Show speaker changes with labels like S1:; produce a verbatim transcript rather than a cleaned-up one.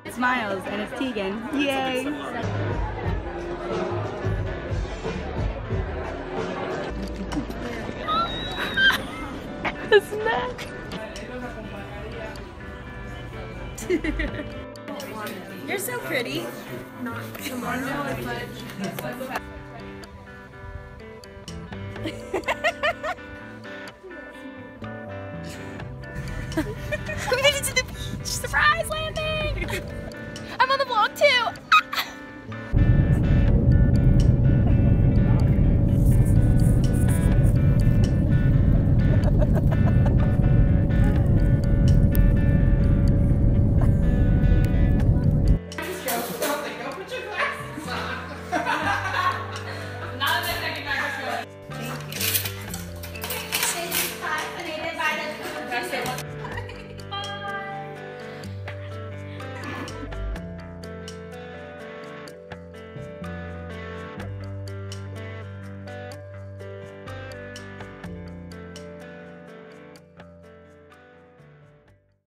S1: It's Miles and it's Tegan. Yay! Isn't that? You're so pretty. Not tomorrow, but we made it to the beach! Surprise landing! I'm on the vlog too!